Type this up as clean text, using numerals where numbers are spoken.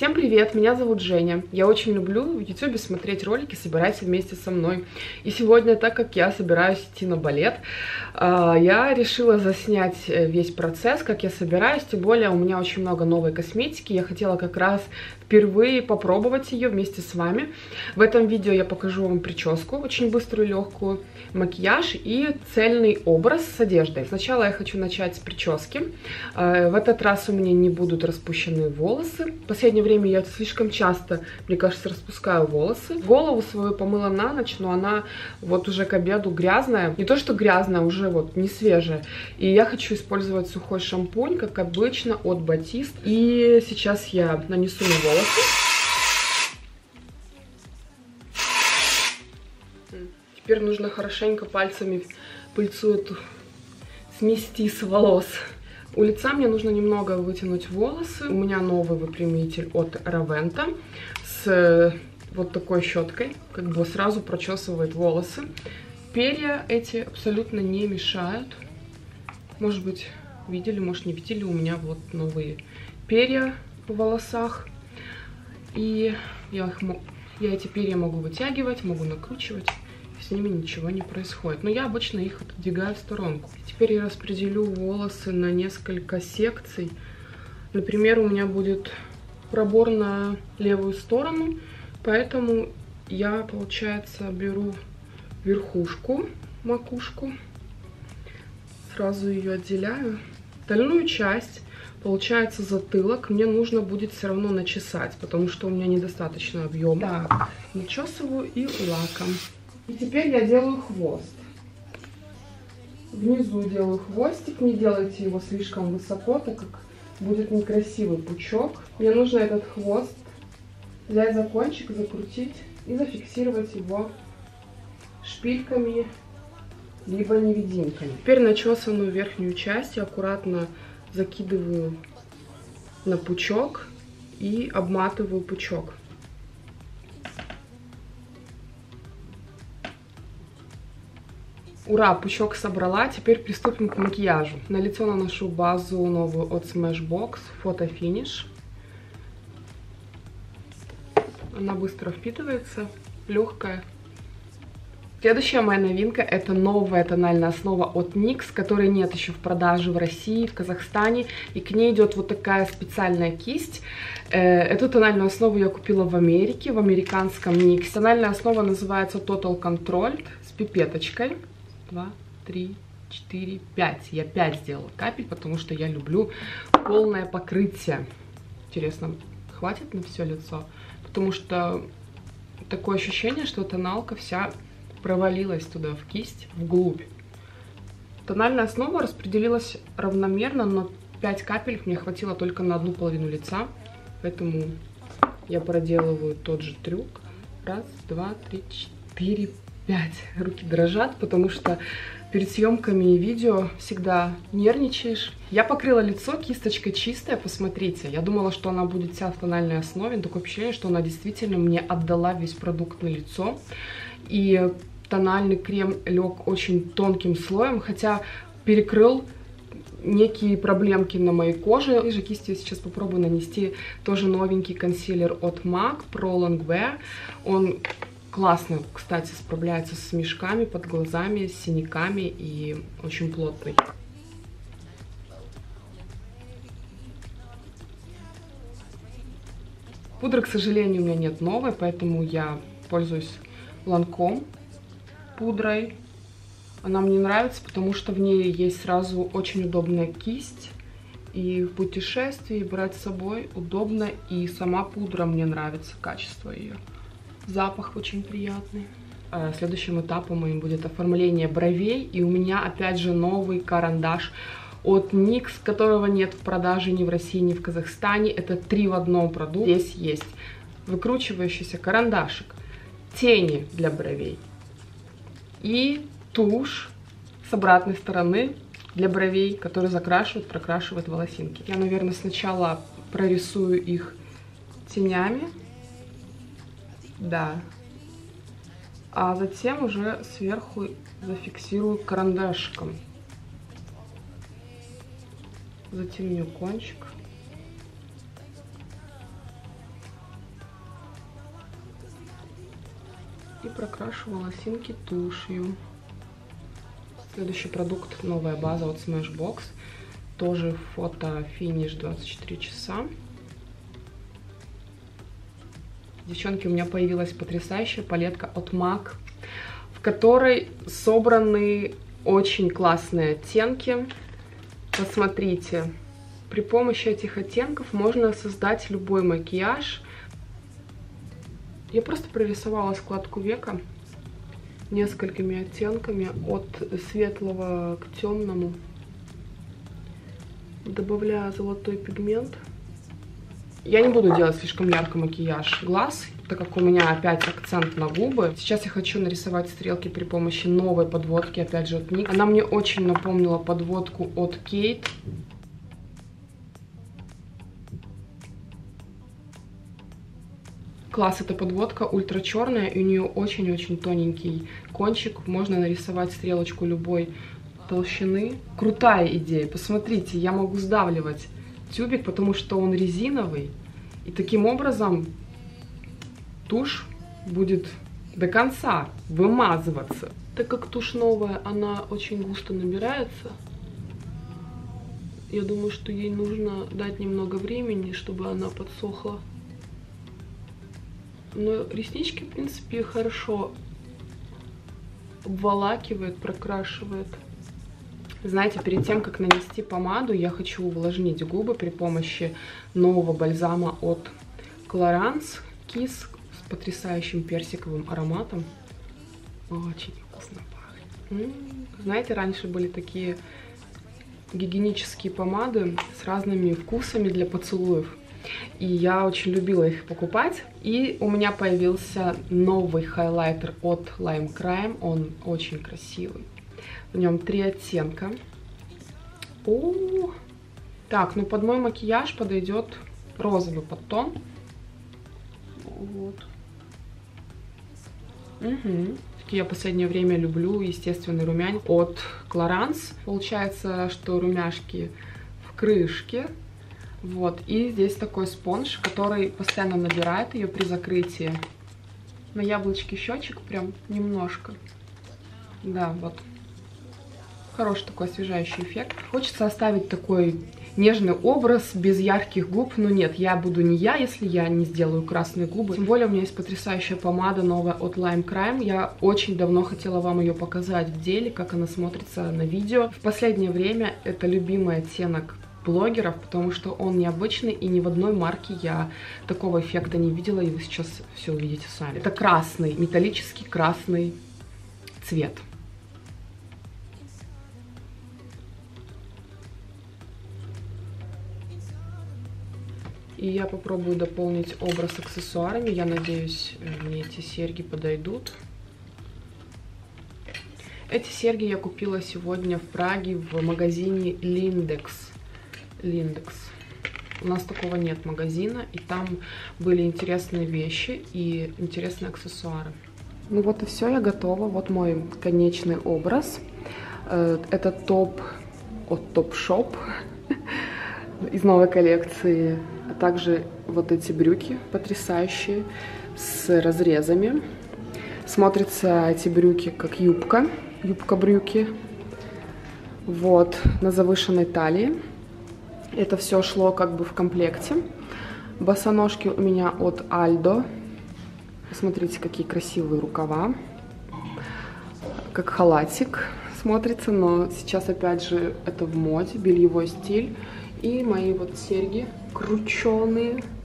Всем привет, меня зовут Женя. Я очень люблю в YouTube смотреть ролики «Собирайся вместе со мной». И сегодня, так как я собираюсь идти на балет, я решила заснять весь процесс, как я собираюсь. Тем более у меня очень много новой косметики. Я хотела как раз впервые попробовать ее вместе с вами. В этом видео я покажу вам прическу, очень быструю, легкую, макияж и цельный образ с одеждой. Сначала я хочу начать с прически. В этот раз у меня не будут распущенные волосы. В последнее время я слишком часто, мне кажется, распускаю волосы. Голову свою помыла на ночь, но она вот уже к обеду грязная. Не то, что грязная, уже вот не свежая. И я хочу использовать сухой шампунь, как обычно, от Batiste. И сейчас я нанесу на волосы. Теперь нужно хорошенько пальцами пыльцу эту смести с волос. У лица мне нужно немного вытянуть волосы. У меня новый выпрямитель от Roventa с вот такой щеткой, как бы сразу прочесывает волосы. Перья эти абсолютно не мешают. Может быть, видели, может, не видели, у меня вот новые перья в волосах. И я эти перья могу вытягивать, могу накручивать. С ними ничего не происходит. Но я обычно их отодвигаю в сторонку. Теперь я распределю волосы на несколько секций. Например, у меня будет пробор на левую сторону, поэтому я, получается, беру верхушку, макушку, сразу ее отделяю. Остальную часть, получается, затылок, мне нужно будет все равно начесать, потому что у меня недостаточно объема. Так, начесываю и лаком. И теперь я делаю хвост. Внизу делаю хвостик, не делайте его слишком высоко, так как будет некрасивый пучок. Мне нужно этот хвост взять за кончик, закрутить и зафиксировать его шпильками, либо невидимками. Теперь начесанную верхнюю часть я аккуратно закидываю на пучок и обматываю пучок. Ура, пучок собрала, теперь приступим к макияжу. На лицо наношу базу новую от Smashbox Photo Finish. Она быстро впитывается, легкая. Следующая моя новинка — это новая тональная основа от NYX, которой нет еще в продаже в России, в Казахстане. И к ней идет вот такая специальная кисть. Эту тональную основу я купила в Америке, в американском NYX. Тональная основа называется Total Control с пипеточкой. 2, 3, 4, 5. Я 5 сделала капель, потому что я люблю полное покрытие. Интересно, хватит на все лицо? Потому что такое ощущение, что тоналка вся провалилась туда, в кисть, вглубь. Тональная основа распределилась равномерно, но 5 капель мне хватило только на одну половину лица. Поэтому я проделываю тот же трюк. 1, 2, 3, 4, 5. Руки дрожат, потому что перед съемками и видео всегда нервничаешь. Я покрыла лицо кисточкой чистая, посмотрите. Я думала, что она будет вся в тональной основе. Такое ощущение, что она действительно мне отдала весь продукт на лицо. И тональный крем лег очень тонким слоем, хотя перекрыл некие проблемки на моей коже. И же кистью я сейчас попробую нанести тоже новенький консилер от MAC Pro Longwear. Он классно, кстати, справляется с мешками под глазами, с синяками и очень плотный. Пудры, к сожалению, у меня нет новой, поэтому я пользуюсь Lancome пудрой. Она мне нравится, потому что в ней есть сразу очень удобная кисть. И в путешествии брать с собой удобно. И сама пудра, мне нравится качество ее. Запах очень приятный. Следующим этапом моим будет оформление бровей. И у меня опять же новый карандаш от NYX, которого нет в продаже ни в России, ни в Казахстане. Это 3 в одном продукт. Здесь есть выкручивающийся карандашик, тени для бровей и тушь с обратной стороны для бровей, который закрашивает, прокрашивает волосинки. Я, наверное, сначала прорисую их тенями. Да. А затем уже сверху зафиксирую карандашиком. Затемню кончик. И прокрашу волосинки тушью. Следующий продукт, новая база от Smashbox. Тоже фото-финиш 24 часа. Девчонки, у меня появилась потрясающая палетка от MAC, в которой собраны очень классные оттенки. Посмотрите, при помощи этих оттенков можно создать любой макияж. Я просто прорисовала складку века несколькими оттенками от светлого к темному, добавляя золотой пигмент. Я не буду делать слишком ярко макияж глаз, так как у меня опять акцент на губы. Сейчас я хочу нарисовать стрелки при помощи новой подводки, опять же от NYX. Она мне очень напомнила подводку от Kate. Класс, эта подводка ультра черная, и у нее очень-очень тоненький кончик. Можно нарисовать стрелочку любой толщины. Крутая идея. Посмотрите, я могу сдавливать тюбик, потому что он резиновый. И таким образом тушь будет до конца вымазываться. Так как тушь новая, она очень густо набирается. Я думаю, что ей нужно дать немного времени, чтобы она подсохла. Но реснички, в принципе, хорошо обволакивает, прокрашивает. Знаете, перед тем, как нанести помаду, я хочу увлажнить губы при помощи нового бальзама от Clarins Kiss с потрясающим персиковым ароматом. Очень вкусно пахнет. Знаете, раньше были такие гигиенические помады с разными вкусами для поцелуев. И я очень любила их покупать. И у меня появился новый хайлайтер от Lime Crime. Он очень красивый. В нем 3 оттенка. Так, ну под мой макияж подойдет розовый подтон. Вот. Я в последнее время люблю естественный румянец от Clarins. Получается, что румяшки в крышке. Вот, и здесь такой спонж, который постоянно набирает ее при закрытии. На яблочке щечек прям немножко. Да, вот. Хороший такой освежающий эффект. Хочется оставить такой нежный образ без ярких губ. Но нет, я буду не я, если я не сделаю красные губы. Тем более у меня есть потрясающая помада новая от Lime Crime. Я очень давно хотела вам ее показать в деле, как она смотрится на видео. В последнее время это любимый оттенок блогеров, потому что он необычный, и ни в одной марке я такого эффекта не видела, и вы сейчас все увидите сами. Это красный, металлический красный цвет. И я попробую дополнить образ аксессуарами. Я надеюсь, мне эти серьги подойдут. Эти серьги я купила сегодня в Праге в магазине Lindex. У нас такого нет магазина, и там были интересные вещи и интересные аксессуары. Ну вот и все, я готова. Вот мой конечный образ. Это топ от Topshop из новой коллекции, а также вот эти брюки потрясающие с разрезами. Смотрятся эти брюки как юбка-брюки. Вот, на завышенной талии. Это все шло как бы в комплекте. Босоножки у меня от Aldo. Посмотрите, какие красивые рукава. Как халатик смотрится, но сейчас опять же это в моде, бельевой стиль. И мои вот серьги крученые